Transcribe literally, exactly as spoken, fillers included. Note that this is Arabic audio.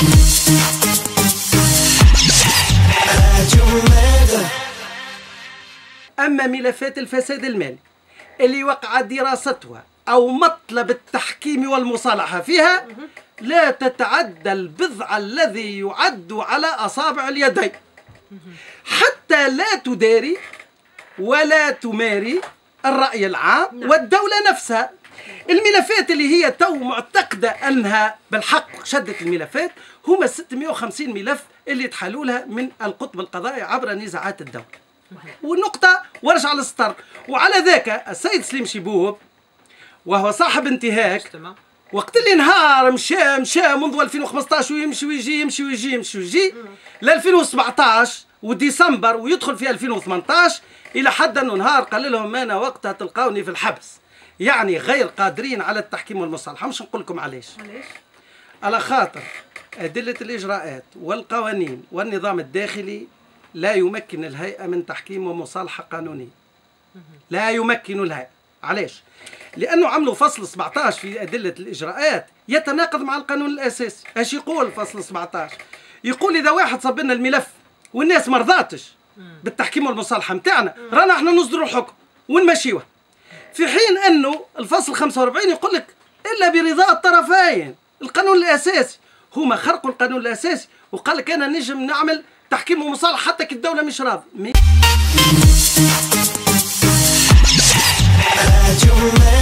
أما ملفات الفساد المالي اللي وقعت دراستها أو مطلب التحكيم والمصالحة فيها لا تتعدى البضع الذي يعد على أصابع اليدين، حتى لا تداري ولا تماري الرأي العام والدولة نفسها. الملفات اللي هي تو معتقدة أنها بالحق شدت الملفات هما ستمئة وخمسين ملف اللي تحلوا لها من القطب القضائي عبر نزاعات الدولة. والنقطة وارجع للسطر. وعلى ذاك السيد سليم شيبوب وهو صاحب انتهاك وقت اللي نهار مشى مشى منذ ألفين وخمسطاش ويمشي ويجي يمشي ويجي يمشي ويجي ل ألفين وسبعطاش وديسمبر ويدخل في ألفين وثمنطاش إلى حد أنه نهار قال لهم أنا وقتها تلقوني في الحبس، يعني غير قادرين على التحكيم والمصالحة. مش نقول لكم علاش؟ علاش؟ على خاطر أدلة الإجراءات والقوانين والنظام الداخلي لا يمكن الهيئة من تحكيم ومصالحة قانونية. لا يمكن الهيئة. علاش؟ لأنه عملوا فصل سبعطاش في أدلة الإجراءات يتناقض مع القانون الأساسي. اش يقول فصل سبعطاش؟ يقول إذا واحد صب لنا الملف والناس ما رضاتش بالتحكيم والمصالحة متاعنا رانا احنا نصدروا الحكم ونمشيوه. في حين أنه الفصل خمسة وأربعين يقول لك إلا برضاء الطرفين. القانون الأساسي هما خرقوا القانون الأساسي وقال لك أنا نجم نعمل تحكيم ومصالحة حتى كي الدولة مش راضية.